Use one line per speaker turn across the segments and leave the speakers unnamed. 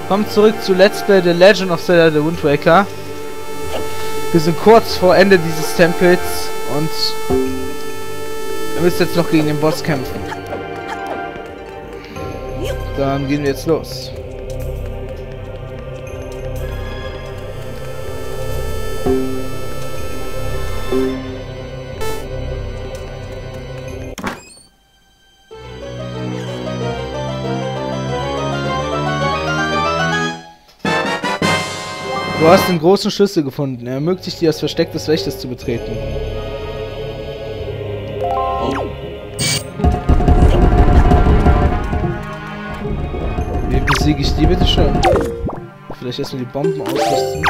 Kommt zurück zu Let's Play The Legend of Zelda The Wind Waker. Wir sind kurz vor Ende dieses Tempels und wir müssen jetzt noch gegen den Boss kämpfen. Dann gehen wir jetzt los. Du hast den großen Schlüssel gefunden. Er ermöglicht dir, das Versteck des Wächters zu betreten. Wie besiege ich die bitte schon? Vielleicht erstmal die Bomben ausrüsten.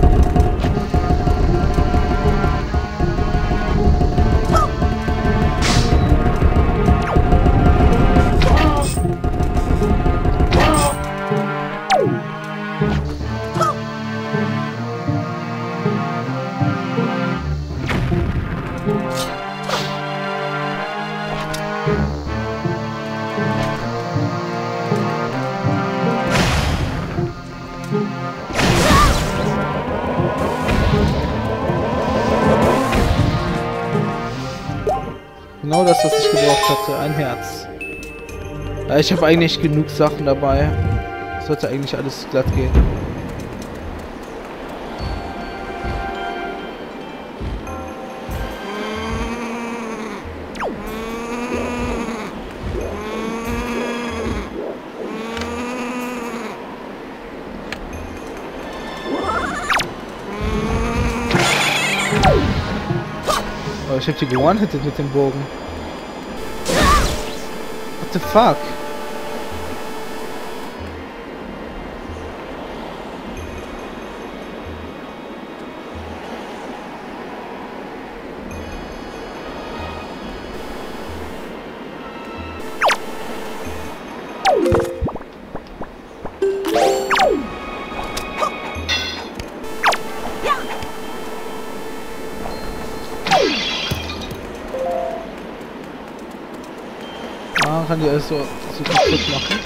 Genau das, was ich gebraucht hatte. Ein Herz. Ja, ich habe eigentlich genug Sachen dabei. Sollte eigentlich alles glatt gehen. Oh, ich hab die one-hitted mit dem Bogen. What the fuck? Man kann die alles so kaputt machen.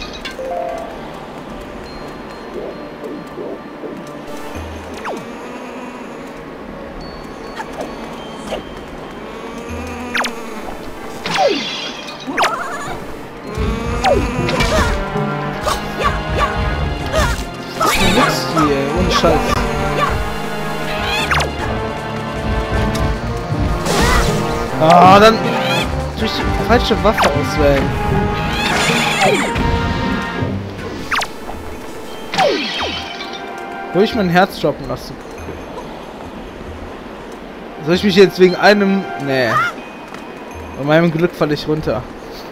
Nix hier, ohne Scheiß. Ah, dann durch die falsche Waffe auswählen. Wo ich mein Herz droppen lasse. Soll ich mich jetzt wegen einem... Nee. Bei meinem Glück falle ich runter.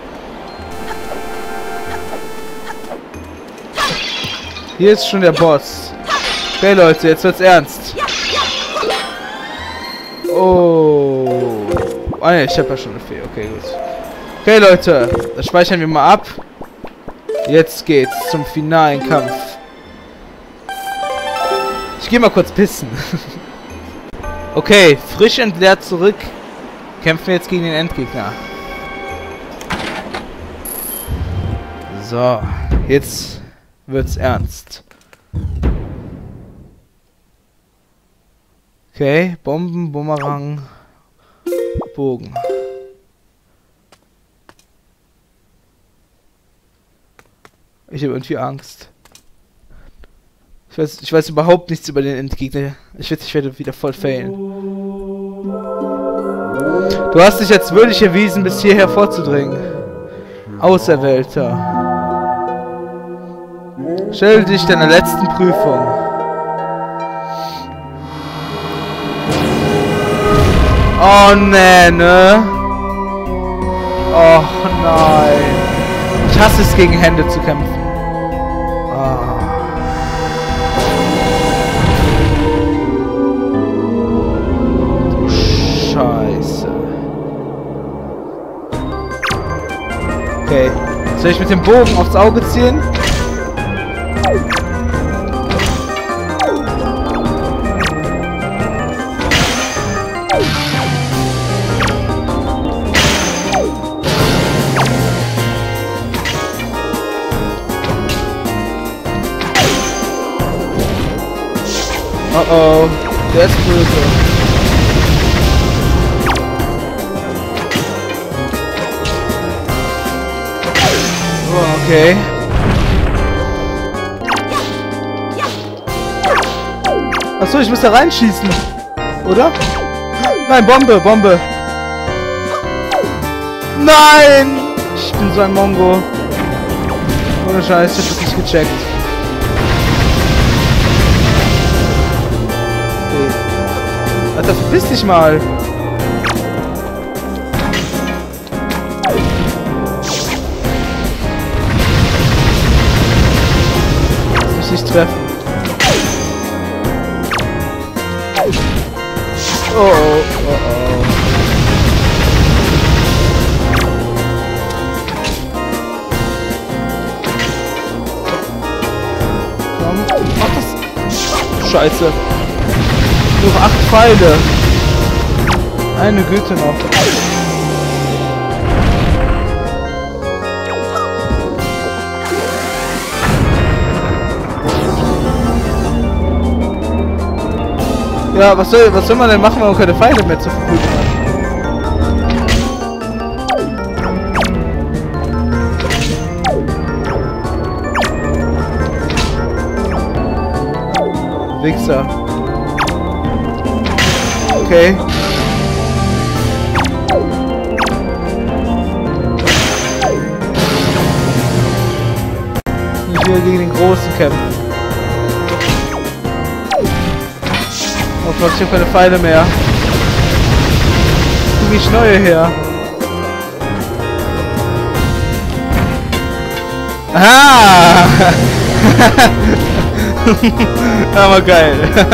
Hier ist schon der Boss. Okay, Leute, jetzt wird's ernst. Oh. Ah ne, ich habe ja schon eine Fee. Okay, gut. Okay, Leute, das speichern wir mal ab. Jetzt geht's zum finalen Kampf. Ich gehe mal kurz pissen. Okay, frisch entleert zurück. Kämpfen wir jetzt gegen den Endgegner. So, jetzt wird's ernst. Okay, Bomben, Bumerang, Bogen. Ich habe irgendwie Angst. Ich weiß überhaupt nichts über den Endgegner. Ich werde wieder voll failen. Du hast dich als würdig erwiesen, bis hierher vorzudringen. Auserwählter. Stell dich deiner letzten Prüfung. Oh nee, ne? Och nein. Ich hasse es, gegen Hände zu kämpfen. Du Scheiße. Okay. Soll ich mit dem Bogen aufs Auge ziehen? Oh oh, der ist böse. Oh, okay. Achso, ich muss da reinschießen. Oder? Nein, Bombe, Bombe. Nein! Ich bin so ein Mongo. Ohne Scheiß, ich hab das nicht gecheckt. Okay. Alter, verpiss dich mal. Lass mich nicht treffen. Oh oh, oh oh. Komm. Ach, das... Scheiße. Nur 8 Pfeile. Eine Güte noch. Ja, was soll man denn machen, wenn man keine Pfeile mehr zur Verfügung hat? Wichser. Okay. Ich will gegen den Großen kämpfen. Oh Gott, ich hab keine Pfeile mehr. Krieg ich neue her. Ah! Aber geil.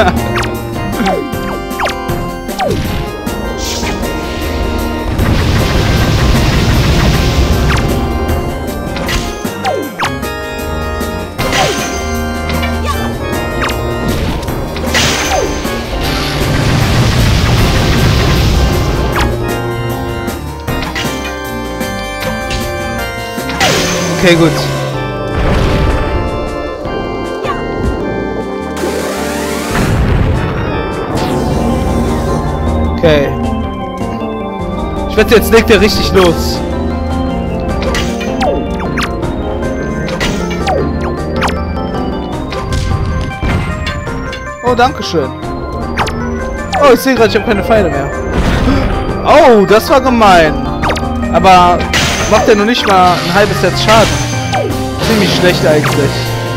Okay, gut. Okay. Ich wette, jetzt legt er richtig los. Oh, danke schön. Oh, ich sehe gerade, ich habe keine Pfeile mehr. Oh, das war gemein. Aber macht er noch nicht mal ein halbes Herz Schaden. Ziemlich schlecht eigentlich.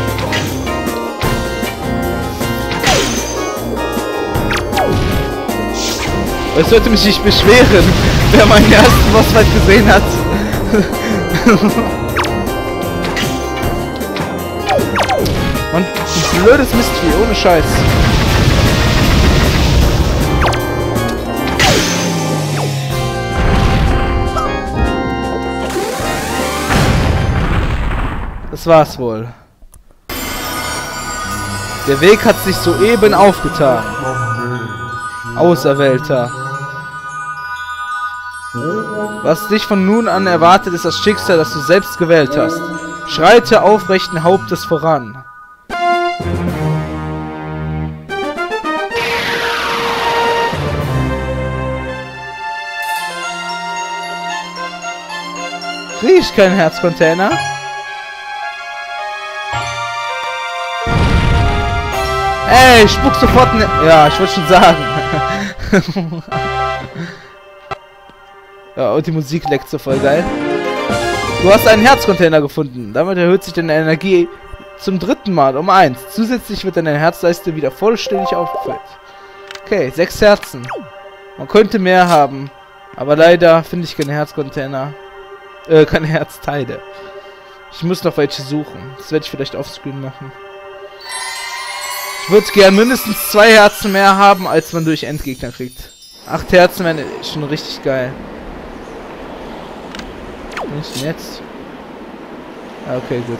Ich sollte mich nicht beschweren, wer meinen ersten Bossfight gesehen hat. Und ein blödes Mistvieh, ohne Scheiß. Das war's wohl. Der Weg hat sich soeben aufgetan. Auserwählter. Was dich von nun an erwartet, ist das Schicksal, das du selbst gewählt hast. Schreite aufrechten Hauptes voran. Krieg ich keinen Herzcontainer? Ey, ich spuck sofort ne... Ja, ich wollte schon sagen. Ja, und die Musik leckt so voll geil. Du hast einen Herzcontainer gefunden. Damit erhöht sich deine Energie zum 3. Mal um 1. Zusätzlich wird deine Herzleiste wieder vollständig aufgefüllt. Okay, 6 Herzen. Man könnte mehr haben. Aber leider finde ich keine Herzcontainer. Keine Herzteile. Ich muss noch welche suchen. Das werde ich vielleicht offscreen machen. Ich würde gern mindestens 2 Herzen mehr haben, als man durch Endgegner kriegt. 8 Herzen wären schon richtig geil. Was ist denn jetzt? Ah, okay, gut.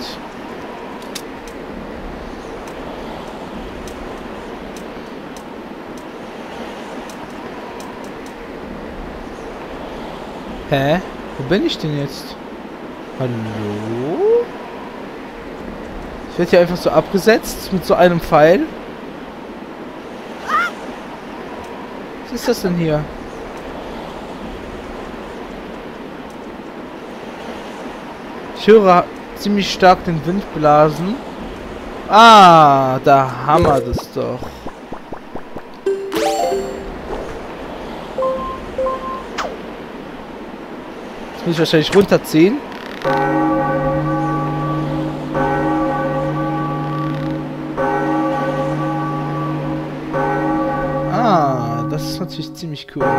Hä? Wo bin ich denn jetzt? Hallo? Ich werde hier einfach so abgesetzt mit so einem Pfeil. Was ist das denn hier? Ich höre ziemlich stark den Wind blasen. Ah, da haben wir das doch. Jetzt muss ich wahrscheinlich runterziehen. Ah, das ist natürlich ziemlich cool.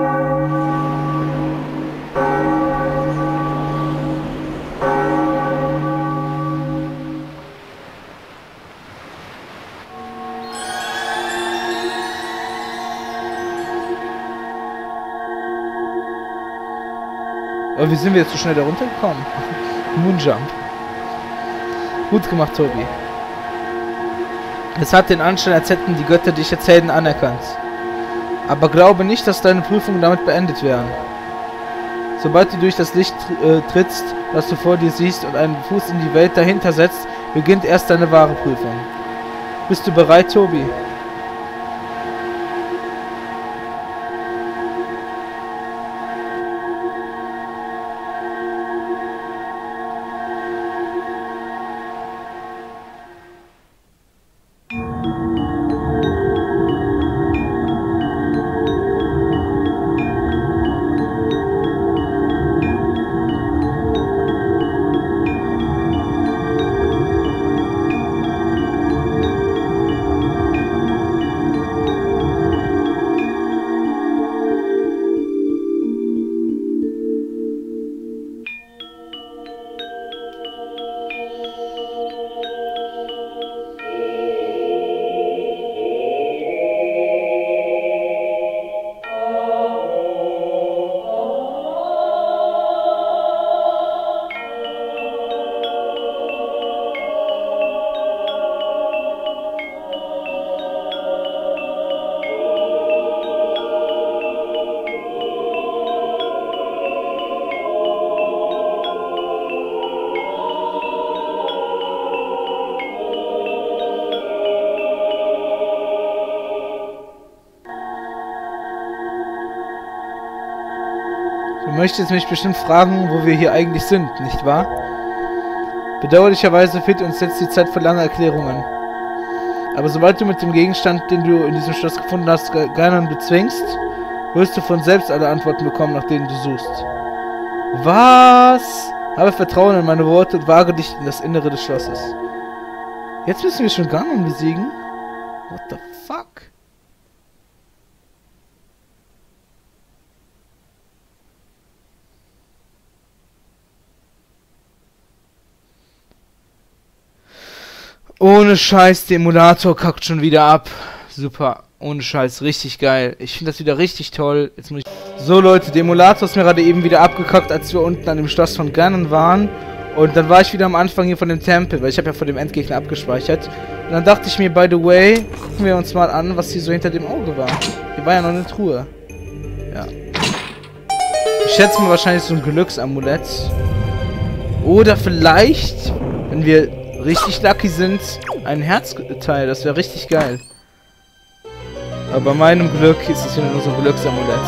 Aber wie sind wir jetzt so schnell da runtergekommen? Moonjump. Gut gemacht, Tobi. Es hat den Anschein, als hätten die Götter dich als Helden anerkannt. Aber glaube nicht, dass deine Prüfungen damit beendet wären. Sobald du durch das Licht trittst, das du vor dir siehst und einen Fuß in die Welt dahinter setzt, beginnt erst deine wahre Prüfung. Bist du bereit, Tobi? Du möchtest mich bestimmt fragen, wo wir hier eigentlich sind, nicht wahr? Bedauerlicherweise fehlt uns jetzt die Zeit für lange Erklärungen. Aber sobald du mit dem Gegenstand, den du in diesem Schloss gefunden hast, Ganon bezwingst, wirst du von selbst alle Antworten bekommen, nach denen du suchst. Was? Habe Vertrauen in meine Worte und wage dich in das Innere des Schlosses. Jetzt müssen wir schon Ganon besiegen? What the fuck? Ohne Scheiß, der Emulator kackt schon wieder ab. Super. Ohne Scheiß, richtig geil. Ich finde das wieder richtig toll. Jetzt muss ich... So Leute, der Emulator ist mir gerade eben wieder abgekackt, als wir unten an dem Schloss von Ganon waren. Und dann war ich wieder am Anfang hier von dem Tempel, weil ich habe ja vor dem Endgegner abgespeichert. Und dann dachte ich mir, by the way, gucken wir uns mal an, was hier so hinter dem Auge war. Hier war ja noch eine Truhe. Ja. Ich schätze mal wahrscheinlich so ein Glücksamulett. Oder vielleicht, wenn wir richtig lucky sind, ein Herzteil. Das wäre richtig geil. Aber bei meinem Glück ist es wieder nur so ein Glücksamulett.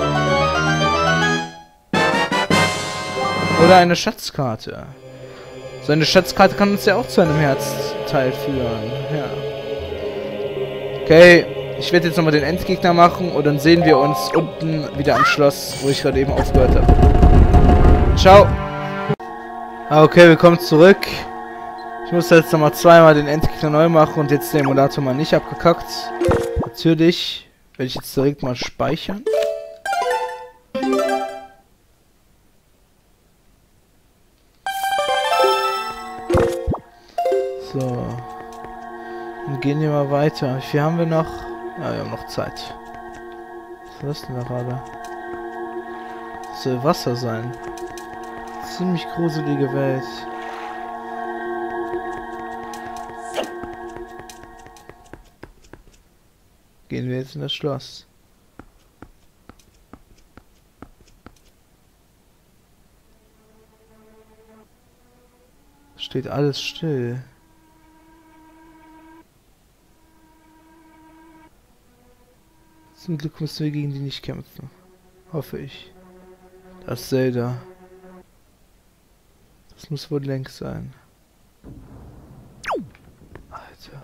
Oder eine Schatzkarte. So eine Schatzkarte kann uns ja auch zu einem Herzteil führen. Ja. Okay, ich werde jetzt nochmal den Endgegner machen und dann sehen wir uns unten wieder am Schloss, wo ich gerade eben aufgehört habe. Ciao. Okay, willkommen zurück. Ich muss jetzt nochmal zweimal den Endgegner neu machen und jetzt den Emulator mal nicht abgekackt. Natürlich werde ich jetzt direkt mal speichern. So. Dann gehen wir mal weiter. Wie viel haben wir noch? Ja, wir haben noch Zeit. Was ist denn da gerade? Das soll Wasser sein. Ziemlich gruselige Welt. Gehen wir jetzt in das Schloss. Steht alles still. Zum Glück müssen wir gegen die nicht kämpfen. Hoffe ich. Das Zelda. Das muss wohl längst sein. Alter.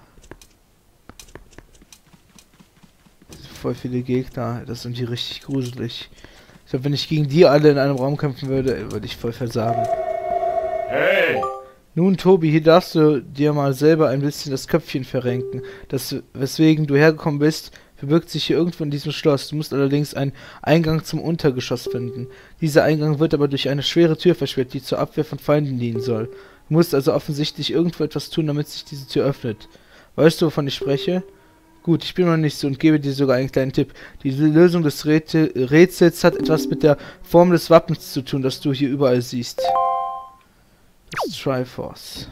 Voll viele Gegner. Das sind die richtig gruselig. Ich glaube, wenn ich gegen die alle in einem Raum kämpfen würde, würde ich voll versagen.
Hey!
Nun, Tobi, hier darfst du dir mal selber ein bisschen das Köpfchen verrenken. Das, weswegen du hergekommen bist, verbirgt sich hier irgendwo in diesem Schloss. Du musst allerdings einen Eingang zum Untergeschoss finden. Dieser Eingang wird aber durch eine schwere Tür versperrt, die zur Abwehr von Feinden dienen soll. Du musst also offensichtlich irgendwo etwas tun, damit sich diese Tür öffnet. Weißt du, wovon ich spreche? Gut, ich bin noch nicht so und gebe dir sogar einen kleinen Tipp. Die Lösung des Rätsels hat etwas mit der Form des Wappens zu tun, das du hier überall siehst. Das Triforce.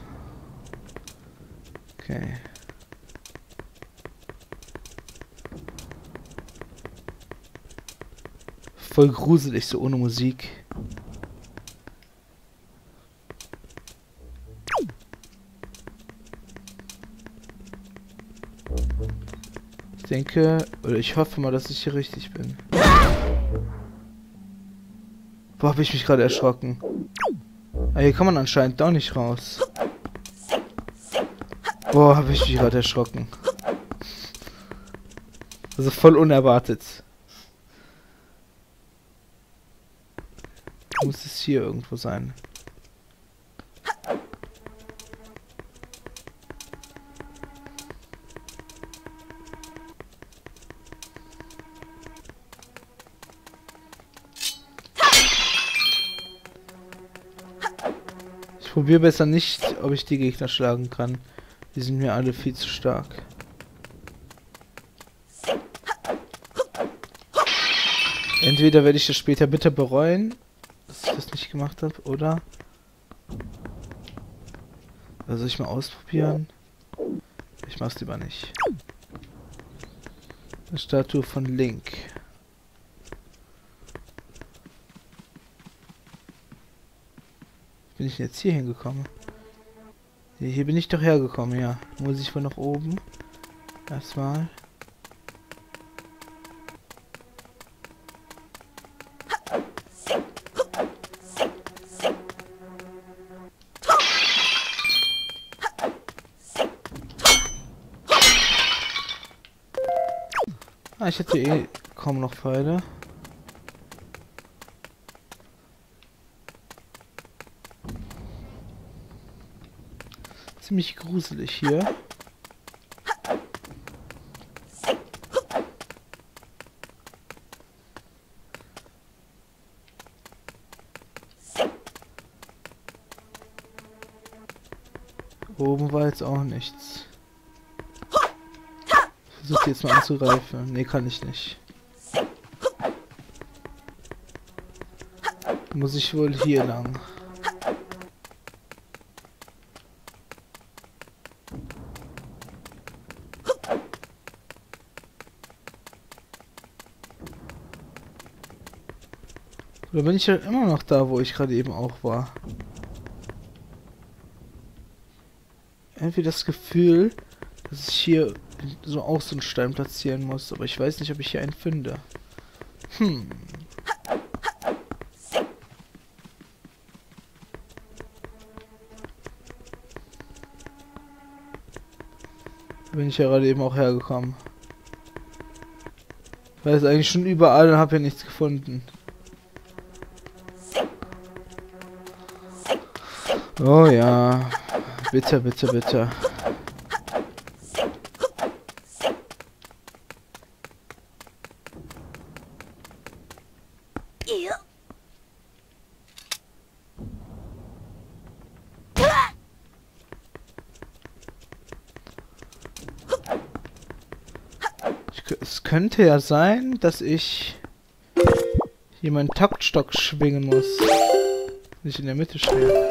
Okay. Voll gruselig, so ohne Musik. Ich denke, oder ich hoffe mal, dass ich hier richtig bin. Boah, habe ich mich gerade erschrocken. Ah, hier kann man anscheinend doch nicht raus. Boah, habe ich mich gerade erschrocken. Also voll unerwartet. Muss es hier irgendwo sein. Ich probiere besser nicht, ob ich die Gegner schlagen kann. Die sind mir alle viel zu stark. Entweder werde ich das später bitter bereuen, dass ich das nicht gemacht habe, oder? Oder soll ich mal ausprobieren? Ich mach's lieber nicht. Eine Statue von Link. Bin ich jetzt hier hingekommen? Hier bin ich doch hergekommen, ja. Muss ich wohl nach oben? Erstmal. Ah, ich hätte eh kaum noch Pfeile. Ziemlich gruselig hier. Oben war jetzt auch nichts. Ich versuche jetzt mal anzugreifen. Nee, kann ich nicht. Muss ich wohl hier lang. Oder bin ich ja immer noch da, wo ich gerade eben auch war? Irgendwie das Gefühl, dass ich hier so auch so einen Stein platzieren muss, aber ich weiß nicht, ob ich hier einen finde. Da bin ich ja gerade eben auch hergekommen. Ich weiß eigentlich schon überall und habe hier nichts gefunden. Oh ja. Bitte, bitte, bitte. Es könnte ja sein, dass ich hier meinen Taktstock schwingen muss. Wenn ich in der Mitte stehe.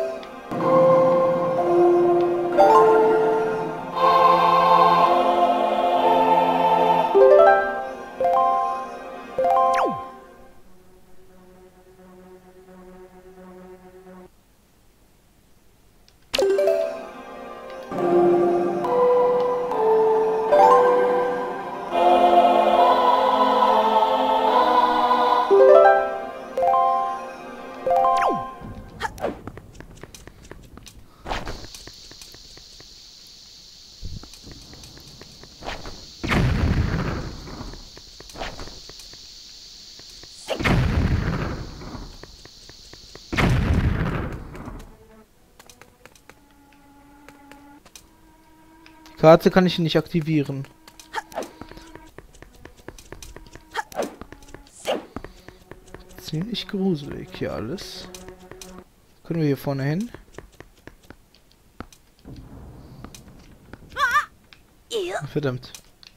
Karte kann ich nicht aktivieren. Ziemlich gruselig hier alles. Können wir hier vorne hin? Verdammt.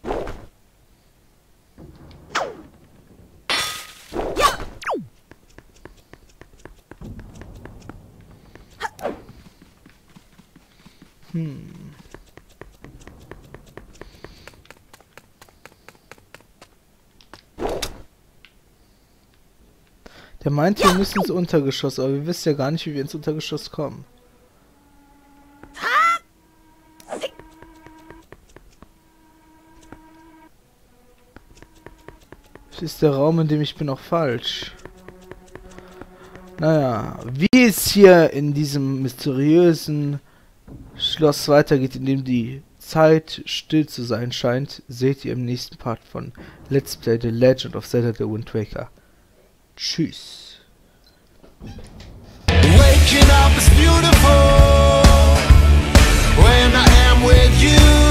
Der meint, wir müssen ins Untergeschoss, aber wir wissen ja gar nicht, wie wir ins Untergeschoss kommen. Das ist der Raum, in dem ich bin, auch falsch. Naja, wie es hier in diesem mysteriösen Schloss weitergeht, in dem die Zeit still zu sein scheint, seht ihr im nächsten Part von Let's Play The Legend of Zelda The Wind Waker. Tschüss.
Waking up is beautiful when I am with you.